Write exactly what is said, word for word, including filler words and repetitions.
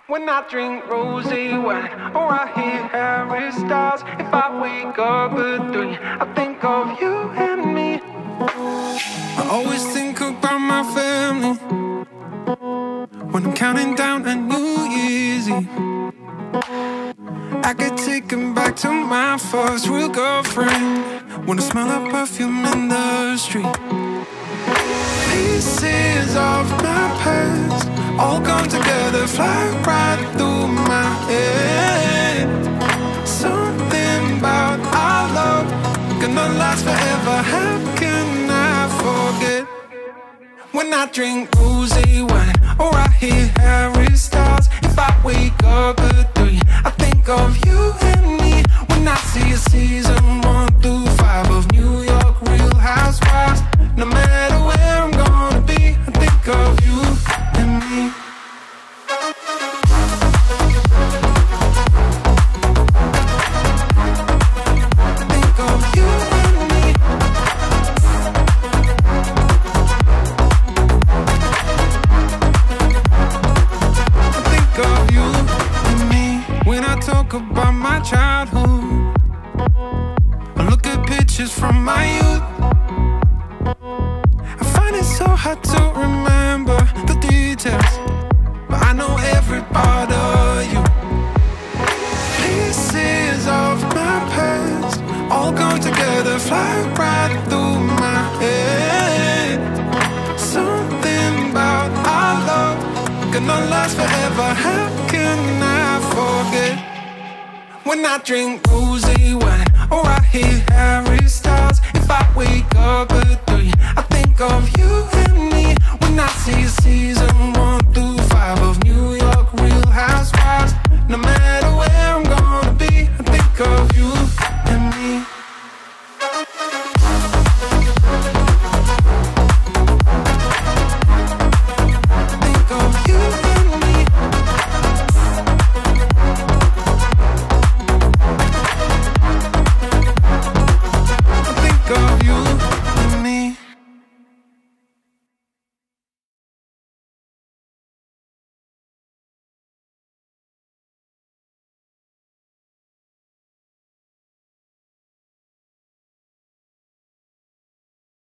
When I drink rosé wine or I hear Harry Styles, if I wake up at three, I think of you and me. I always think about my family when I'm counting down a New Year's Eve. I get taken back to my first real girlfriend when I smell her perfume in the street. Pieces of my past all come together, fly right through my head. Something about our love gonna last forever. How can I forget? When I drink rosé wine or I hear Harry Styles, if I wake up at three, I think of you and me. When I see a season one through five of New York Real Housewives, no matter where I'm gonna be, I think of you and me. I think of you and me. I think of you and me. When I talk about my childhood, I look at pictures from my youth. I find it so hard to remember the details, but I know every part of you. Pieces of my past all come together, fly right through my head. Something about our love gonna last forever. How can I forget? When I drink rosé wine or I hear Harry Styles, if I wake up at three, I think of you and me. When I see season one through five of New York